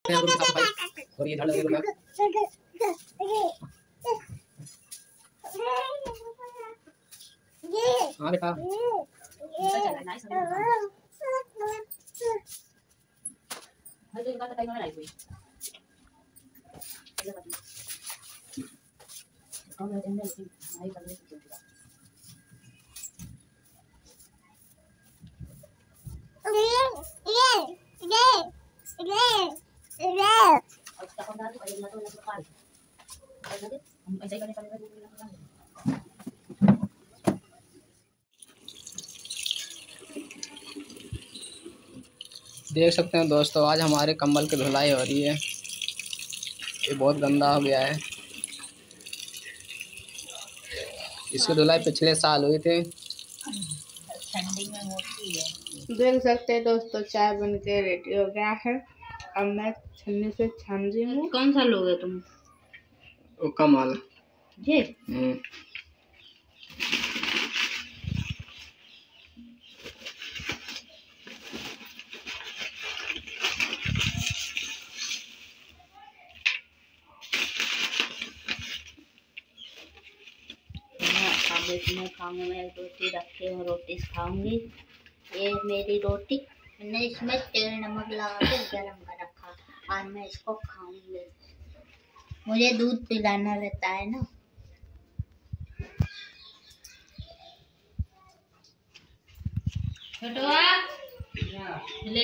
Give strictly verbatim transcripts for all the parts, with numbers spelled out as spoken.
हैं साफ सफाई और ये झाड़ लगे हाँ बेटा देख सकते हैं दोस्तों, आज हमारे कंबल की धुलाई हो रही है। ये बहुत गंदा हो गया है। इसकी धुलाई पिछले साल हुई थी। ठंडी में होती है। देख सकते हैं दोस्तों, चाय बन के रेडी हो गया है। अब मैं छन्नी से छान रही हूँ। कौन सा लोगे तुम? वो कमाल ये मैं खाऊंगी। मैं रोटी रखी हूँ, रोटी खाऊंगी। ये मेरी रोटी मैंने इसमें तेल नमक लगा के गरम कर रखा और मैं इसको खाऊंगी। मुझे दूध पिलाना रहता है ना। ले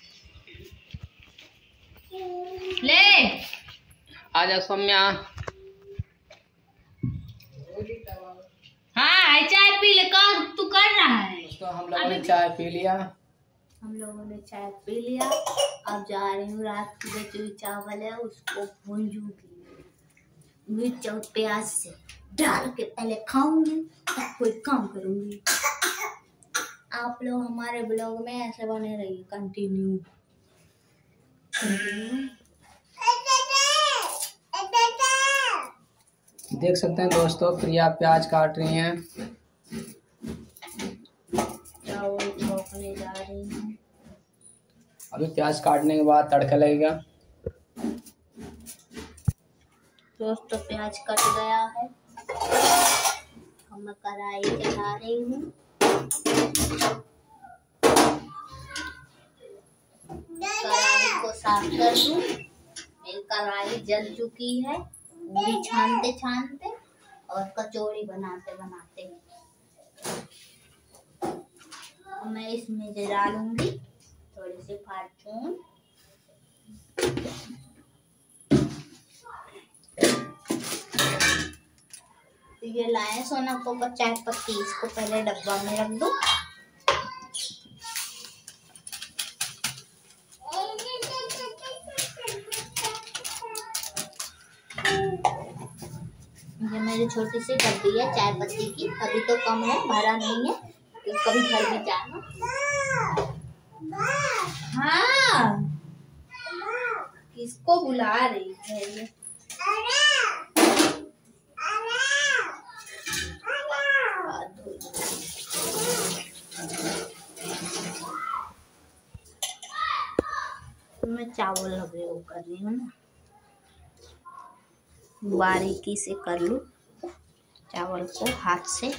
ले आजा सौम्या। हाँ चाय पी ले। कर तू कर रहा है। तो हम लोगों ने चाय पी लिया। हम लोगों ने चाय पी लिया। अब जा रही हूँ, रात की बची हुई चावल है उसको भूंजूंगी मिर्च और प्याज से डाल के, पहले खाऊंगी तब कोई काम करूंगी। आप लोग हमारे ब्लॉग में ऐसे बने रहिए, कंटिन्यू। देख सकते हैं दोस्तों, प्रिया प्याज काट रही हैं। चावल छोकने जा रही हूँ। अभी प्याज काटने के बाद तड़का लगेगा। दोस्तों प्याज कट गया है। हम कढ़ाई चढ़ा रही हूँ। कढ़ाई को साफ कर दूँ। मेरी कढ़ाई जल चुकी है। पूरी छानते छानते और कचौड़ी बनाते बनाते। मैं इसमें डालूंगी थोड़ी सी फार्चून, ये लाए सोना को चाय पत्ती। इसको पहले डब्बा में रख दो। ये मेरी छोटी सी डब्बी है चाय पत्ती की। अभी तो कम है, भरा नहीं है, कभी भर भी जाना। हाँ किसको बुला रही है ये? मैं चावल लगे वो कर रही हूँ ना, बारीकी से कर लूँ चावल को हाथ से,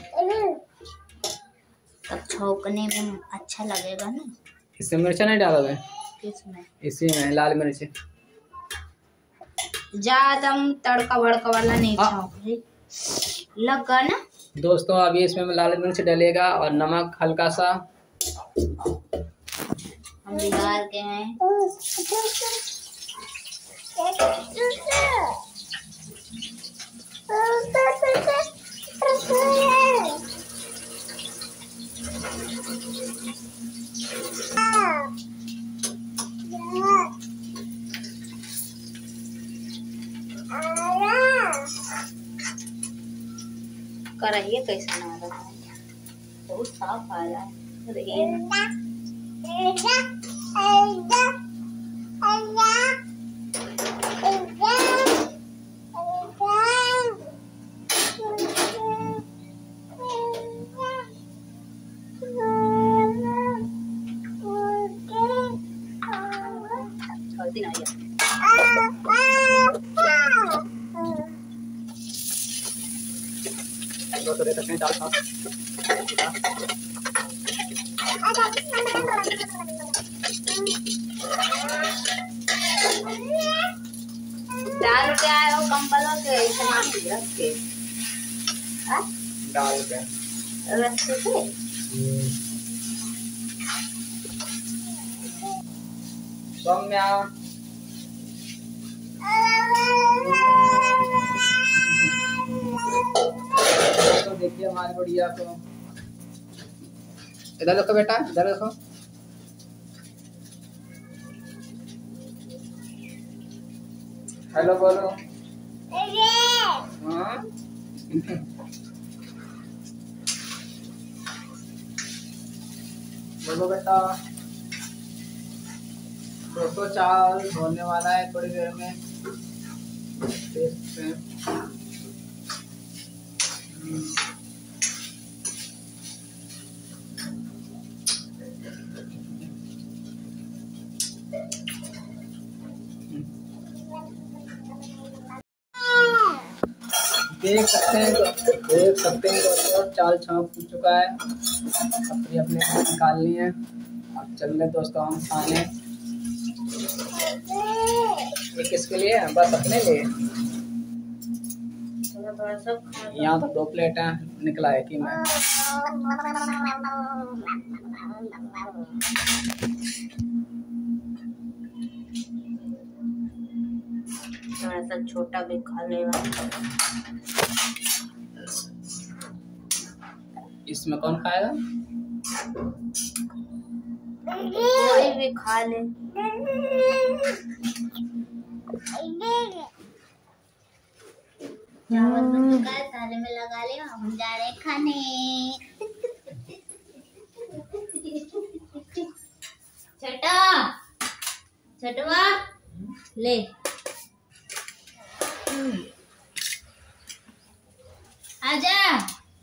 तब छौंकने में अच्छा लगेगा ना। इसमें मिर्चा नहीं डालोगे? किसमें? इसी में लाल मिर्च। ज्यादा तड़का भड़का वाला नहीं छौंक लगा ना। दोस्तों अभी इसमें लाल मिर्च डलेगा और नमक हल्का सा। हम बिहार के हैं। कराइए कैसा ना रहा है, बहुत साफ आ रहा है। हल्दी ना तो दे सकते हैं दाल साफ। डाल के आए हो कंबलों के सामान रख के डाल के रस्ते से सौम्या तो देखिए हमारी बढ़िया को इधर देखो बेटा, इधर देखो। हेलो बोलो। हाँ बोलो बेटा। दोस्तों चावल होने वाला है थोड़ी देर में, देखते हैं। देख सकते हैं देख सकते हैं दोस्तों चाल छाप हो चुका है। अपनी अपने निकालनी है। अब चल रहे दोस्तों हम खाने। ये किसके लिए है? बस अपने लिए। यहाँ तो दो प्लेट हैं, निकला है कि मैं थोड़ा सा छोटा भी खा लेगा। इसमें कौन खाएगा? कोई भी खा ले। चावल बन चुका है, थाली में लगा ले, हम जा रहे खाने। छोटा छोटवा ले आजा।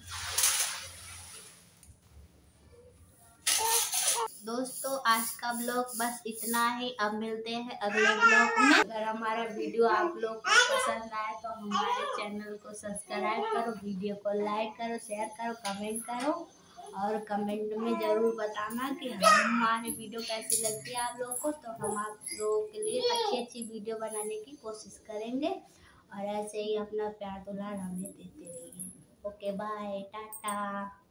दोस्तों आज का ब्लॉग बस इतना ही। अब मिलते हैं अगले ब्लॉग में। अगर हमारा वीडियो आप लोग को पसंद आए तो हमारे चैनल को सब्सक्राइब करो, वीडियो को लाइक करो, शेयर करो, कमेंट करो और कमेंट में ज़रूर बताना कि हमारी वीडियो कैसी लगती है आप लोग को। तो हम आप लोगों के लिए अच्छी अच्छी वीडियो बनाने की कोशिश करेंगे और ऐसे ही अपना प्यार दुलार हमें देते रहिए। Okay bye Tata.